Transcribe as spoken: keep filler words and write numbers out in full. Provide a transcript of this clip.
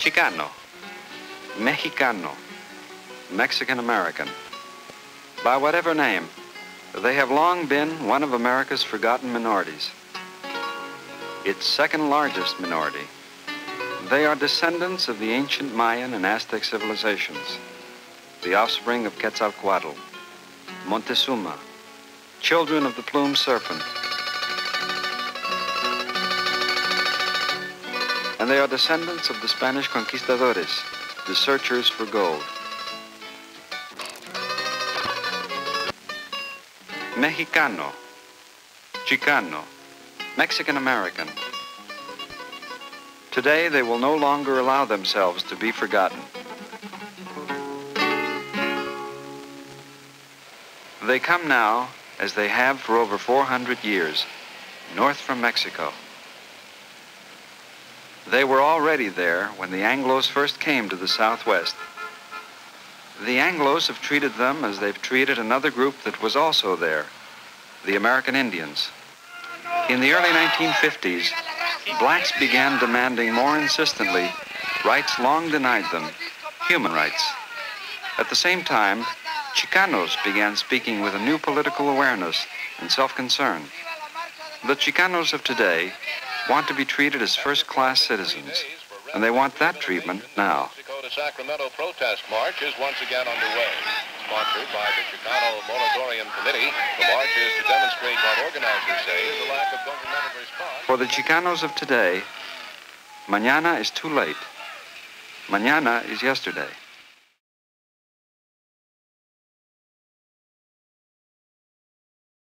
Chicano, Mexicano, Mexican-American. By whatever name, they have long been one of America's forgotten minorities. Its second largest minority. They are descendants of the ancient Mayan and Aztec civilizations, the offspring of Quetzalcoatl, Montezuma, children of the plumed serpent. And they are descendants of the Spanish conquistadores, the searchers for gold. Mexicano, Chicano, Mexican-American. Today, they will no longer allow themselves to be forgotten. They come now, as they have for over four hundred years, north from Mexico. They were already there when the Anglos first came to the Southwest. The Anglos have treated them as they've treated another group that was also there, the American Indians. In the early nineteen fifties, blacks began demanding more insistently rights long denied them, human rights. At the same time, Chicanos began speaking with a new political awareness and self-concern. The Chicanos of today want to be treated as first-class citizens, and they want that treatment now. The Sacramento protest march is once again underway. Sponsored by the Chicano Moratorium Committee, the march is to demonstrate what organizers say is a lack of governmental response. For the Chicanos of today, mañana is too late. Mañana is yesterday.